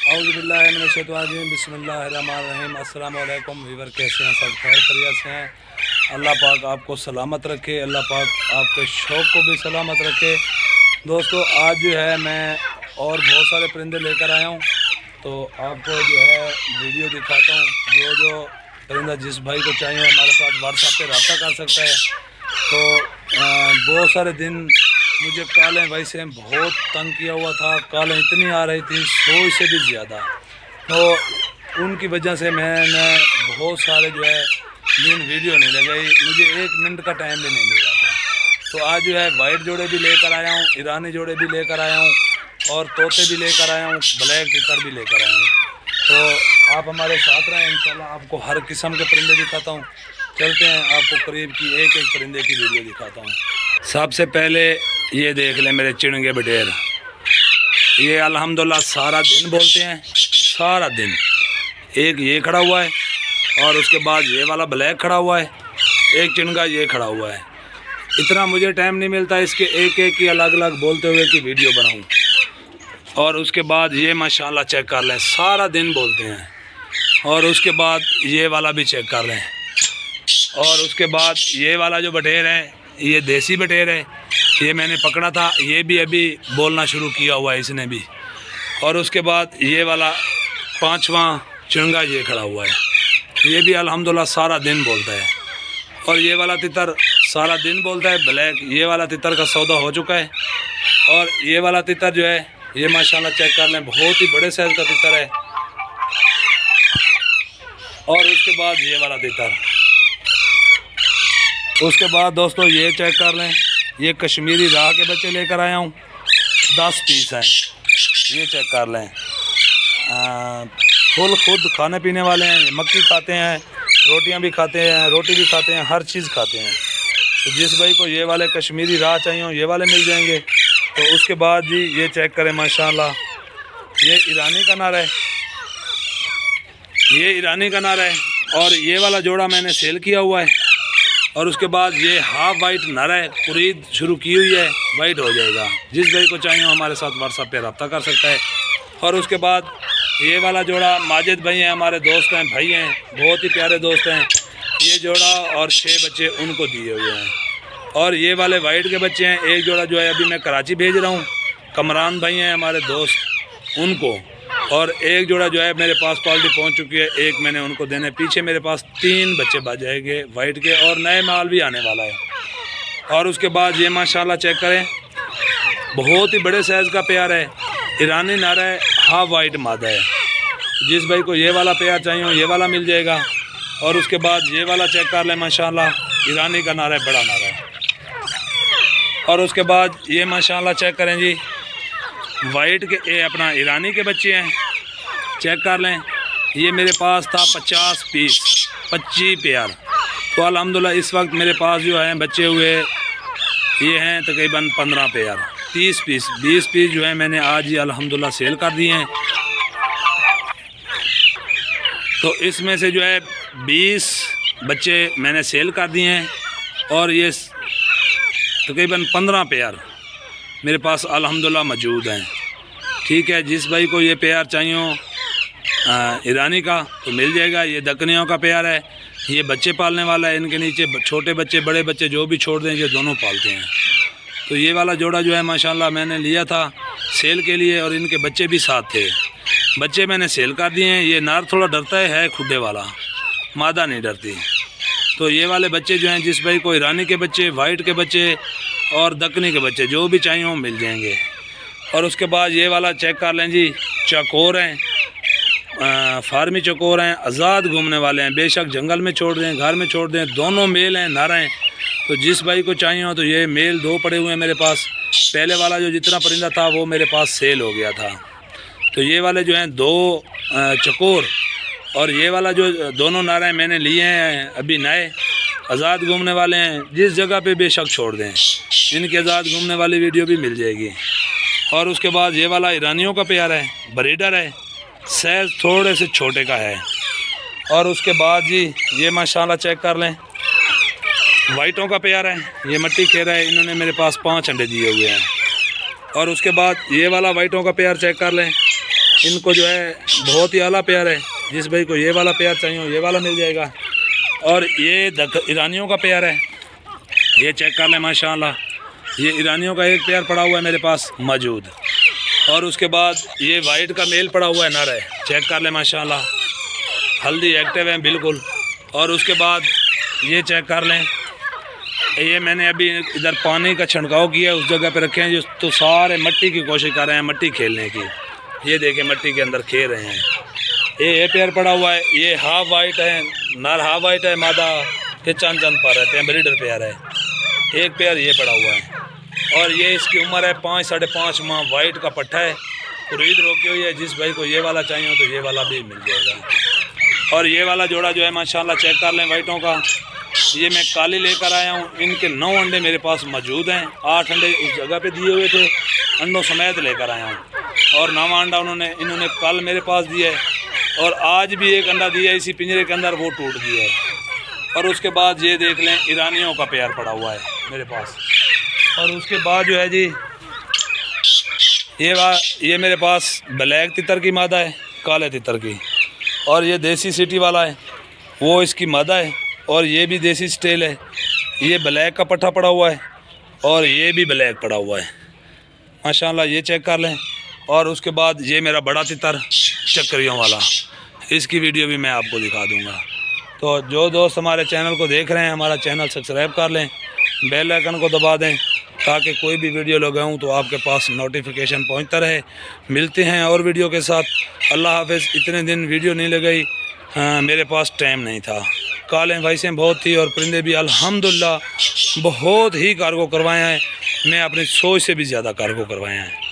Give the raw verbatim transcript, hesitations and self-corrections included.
औज़ुबिल्लाहिमिनश्शैतानिर्रजीम बिस्मिल्लाहिर्रहमानिर्रहीम। अस्सलाम वालेकुम वीवर, कैसे हैं सब? खैर खैरियत से हैं? अल्लाह पाक आपको सलामत रखे, अल्लाह पाक आपके शौक़ को भी सलामत रखे। दोस्तों, आज जो है मैं और बहुत सारे परिंदे लेकर आया हूँ, तो आपको जो है वीडियो दिखाता हूँ। जो जो परिंदा जिस भाई को चाहिए हमारे साथ व्हाट्सएप पे रब्ता कर सकता है। तो आ, बहुत सारे दिन मुझे कालें भाई से बहुत तंग किया हुआ था, कालें इतनी आ रही थी सौ से भी ज़्यादा, तो उनकी वजह से मैंने बहुत सारे जो है दिन वीडियो नहीं लगाई, मुझे एक मिनट का टाइम भी नहीं मिल रहा था। तो आज जो है वाइट जोड़े भी लेकर आया हूँ, ईरानी जोड़े भी लेकर आया हूँ और तोते भी लेकर आया हूँ, ब्लैक तितर भी लेकर आया हूँ। तो आप हमारे साथ रहें, इंशाल्लाह आपको हर किस्म के परिंदे दिखाता हूँ। चलते हैं, आपको करीब की एक एक परिंदे की वीडियो दिखाता हूँ। सबसे पहले ये देख लें मेरे चिड़ंगे बटेर, ये अल्हम्दुलिल्लाह सारा दिन बोलते हैं, सारा दिन। एक ये खड़ा हुआ है और उसके बाद ये वाला ब्लैक खड़ा हुआ है, एक चिड़ंगा ये खड़ा हुआ है। इतना मुझे टाइम नहीं मिलता इसके एक एक की अलग अलग बोलते हुए की वीडियो बनाऊं। और उसके बाद ये माशाल्लाह चेक कर लें, सारा दिन बोलते हैं। और उसके बाद ये वाला भी चेक कर लें। और उसके बाद ये वाला जो बटेर है, ये देसी बटेर है, ये मैंने पकड़ा था, ये भी अभी बोलना शुरू किया हुआ है इसने भी। और उसके बाद ये वाला पांचवा चिड़ंगा ये खड़ा हुआ है, ये भी अल्हम्दुलिल्लाह सारा दिन बोलता है। और ये वाला तितर सारा दिन बोलता है ब्लैक, ये वाला तितर का सौदा हो चुका है। और ये वाला तितर जो है ये माशाल्लाह चेक कर लें, बहुत ही बड़े साइज़ का तितर है। और उसके बाद ये वाला तितर, उसके बाद दोस्तों ये चेक कर लें, ये कश्मीरी राह के बच्चे लेकर आया हूँ, दस पीस हैं, ये चेक कर लें। फुल खुद खाने पीने वाले हैं, मक्की खाते हैं, रोटियां भी खाते हैं, रोटी भी खाते हैं, हर चीज़ खाते हैं। तो जिस भाई को ये वाले कश्मीरी राह चाहिए हो ये वाले मिल जाएंगे। तो उसके बाद जी ये चेक करें, माशाल्लाह ये ईरानी का नारा है, ये ईरानी का नारा है। और ये वाला जोड़ा मैंने सेल किया हुआ है। और उसके बाद ये हाफ वाइट नर है, कुरीद शुरू की हुई है, वाइट हो जाएगा। जिस भाई को चाहिए हमारे साथ व्हाट्सएप पे रब्ता कर सकता है। और उसके बाद ये वाला जोड़ा माजिद भाई हैं, हमारे दोस्त हैं, भाई हैं, बहुत ही प्यारे दोस्त हैं। ये जोड़ा और छः बच्चे उनको दिए हुए हैं। और ये वाले वाइट के बच्चे हैं, एक जोड़ा जो है अभी मैं कराची भेज रहा हूँ, कमरान भाई हैं हमारे दोस्त, उनको। और एक जोड़ा जो है मेरे पास क्वालिटी पहुंच चुकी है, एक मैंने उनको देने। पीछे मेरे पास तीन बच्चे बच जाएंगे वाइट के, और नए माल भी आने वाला है। और उसके बाद ये माशाल्लाह चेक करें, बहुत ही बड़े साइज़ का पेयर है, ईरानी नारा है, हाफ वाइट मादा है। जिस भाई को ये वाला पेयर चाहिए हो ये वाला मिल जाएगा। और उसके बाद ये वाला चेक कर लें, माशाल्लाह ईरानी का नारा है, बड़ा नारा है। और उसके बाद ये माशाल्लाह चेक करें जी, वाइट के ये अपना ईरानी के बच्चे हैं, चेक कर लें। ये मेरे पास था पचास पीस, पच्चीस पेयर। तो अल्हम्दुलिल्लाह इस वक्त मेरे पास जो है बच्चे हुए ये हैं तकरीबन पंद्रह पेयर, तीस पीस, बीस पीस जो है मैंने आज ही अल्हम्दुलिल्लाह सेल कर दिए हैं। तो इसमें से जो है बीस बच्चे मैंने सेल कर दिए हैं। और ये तकरीबन पंद्रह पेयर मेरे पास अल्हम्दुलिल्लाह मौजूद हैं। ठीक है, जिस भाई को ये पेयर चाहिए हो ईरानी का तो मिल जाएगा। ये दकनियों का पेयर है, ये बच्चे पालने वाला है, इनके नीचे छोटे बच्चे बड़े बच्चे जो भी छोड़ दें ये दोनों पालते हैं। तो ये वाला जोड़ा जो है माशाल्लाह मैंने लिया था सेल के लिए, और इनके बच्चे भी साथ थे, बच्चे मैंने सेल कर दिए हैं। ये नार थोड़ा डरता है, है खुदे वाला, मादा नहीं डरती। तो ये वाले बच्चे जो हैं जिस भाई को ईरानी के बच्चे, वाइट के बच्चे और दक्कनी के बच्चे जो भी चाहिए वो मिल जाएंगे। और उसके बाद ये वाला चेक कर लें जी, चकोर हैं, फार्मी चकोर हैं, आज़ाद घूमने वाले हैं, बेशक जंगल में छोड़ दें, घर में छोड़ दें, दोनों मेल हैं, नर हैं। तो जिस भाई को चाहिए हो तो ये मेल दो पड़े हुए हैं मेरे पास। पहले वाला जो जितना परिंदा था वो मेरे पास सेल हो गया था। तो ये वाले जो हैं दो चकोर और ये वाला जो दोनों नर हैं मैंने लिए हैं अभी नए, आज़ाद घूमने वाले हैं, जिस जगह पे बेशक छोड़ दें, इनकी आज़ाद घूमने वाली वीडियो भी मिल जाएगी। और उसके बाद ये वाला ईरानियों का पेयर है, ब्रीडर है, साइज़ थोड़े से छोटे का है। और उसके बाद जी ये माशाल्लाह चेक कर लें, वाइटों का पेयर है, ये मट्टी खेरा है, इन्होंने मेरे पास पाँच अंडे दिए हुए हैं। और उसके बाद ये वाला वाइटों का पेयर चेक कर लें, इनको जो है बहुत ही आला पेयर है। जिस भाई को ये वाला पेयर चाहिए हो ये वाला मिल जाएगा। और ये ईरानियों का पेयर है, ये चेक कर लें माशाल्लाह, ये ईरानियों का एक पेयर पड़ा हुआ है मेरे पास मौजूद। और उसके बाद ये वाइट का मेल पड़ा हुआ है, नर है, चेक कर लें माशाल्लाह, हल्दी एक्टिव है बिल्कुल। और उसके बाद ये चेक कर लें, ये मैंने अभी इधर पानी का छिड़काव किया उस जगह पे रखे हैं जो तो सारे मिट्टी की कोशिश कर रहे हैं, मिट्टी खेलने की। ये देखें मिट्टी के अंदर खेल रहे हैं। ये ये पेयर पड़ा हुआ है, ये हाफ वाइट है, नर हाफ वाइट है, मादा के चंद चंद पर रहते हैं, ब्रीडर पेयर है। एक पेयर ये पड़ा हुआ है और ये इसकी उम्र है पाँच साढ़े पाँच माह। वाइट का पट्टा है, खरीद रोकी हुई है। जिस भाई को ये वाला चाहिए हो तो ये वाला भी मिल जाएगा। और ये वाला जोड़ा जो है माशाल्लाह चेक कर लें वाइटों का, ये मैं काली लेकर आया हूँ। इनके नौ अंडे मेरे पास मौजूद हैं, आठ अंडे उस जगह पे दिए हुए थे, अंडों समेत लेकर आया हूँ। और नवा अंडा उन्होंने इन्होंने कल मेरे पास दिया है और आज भी एक अंडा दिया है इसी पिंजरे के अंदर, वो टूट गया है। और उसके बाद ये देख लें ईरानियों का पेयर पड़ा हुआ है मेरे पास। और उसके बाद जो है जी ये वा ये मेरे पास ब्लैक तितर की मादा है, काले तितर की। और ये देसी सिटी वाला है, वो इसकी मादा है। और ये भी देसी स्टेल है, ये ब्लैक का पट्टा पड़ा हुआ है और ये भी ब्लैक पड़ा हुआ है माशाल्लाह, ये चेक कर लें। और उसके बाद ये मेरा बड़ा तितर चक्रियों वाला, इसकी वीडियो भी मैं आपको दिखा दूंगा। तो जो दोस्त हमारे चैनल को देख रहे हैं, हमारा चैनल सब्सक्राइब कर लें, बेल आइकन को दबा दें ताकि कोई भी वीडियो लगाऊं तो आपके पास नोटिफिकेशन पहुंचता रहे। मिलते हैं और वीडियो के साथ। अल्लाह हाफिज़। इतने दिन वीडियो नहीं लगाई, हाँ, मेरे पास टाइम नहीं था। कालें भैंसें बहुत थी और परिंदे भी अल्हम्दुलिल्लाह बहुत ही कार्गो करवाए हैं। मैं अपनी सोच से भी ज़्यादा कार्गो करवाए हैं।